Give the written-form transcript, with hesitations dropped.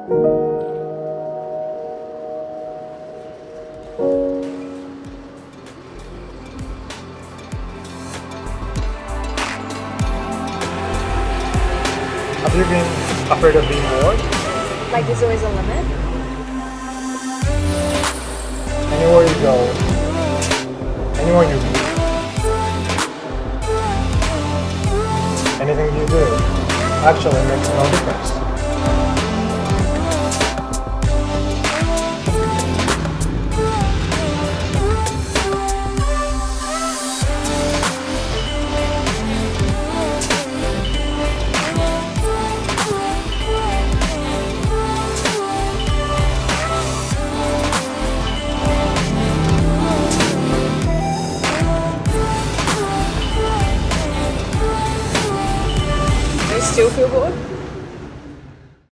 Have you been afraid of being bored? Like there's always a limit? Anywhere you go, anywhere you be, anything you do actually makes no difference. Still feel bored?